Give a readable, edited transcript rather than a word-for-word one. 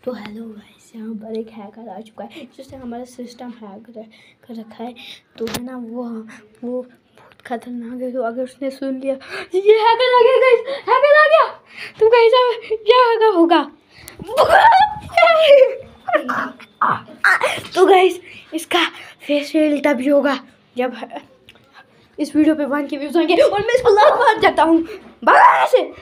तो hello guys, यहाँ पर एक हैकर आ चुका है जिसने हमारा सिस्टम हैक कर रखा है। तो है ना वो बहुत खतरनाक है। तो अगर उसने सुन लिया ये हैकर आ गया गाइस, हैकर आ गया, तो गाइस अब क्या होगा तो गाइस इसका फेस रिवील तभी होगा जब इस वीडियो पे 1K व्यूज आएंगे और मैं इसको लात मार जाता हूँ। बाय।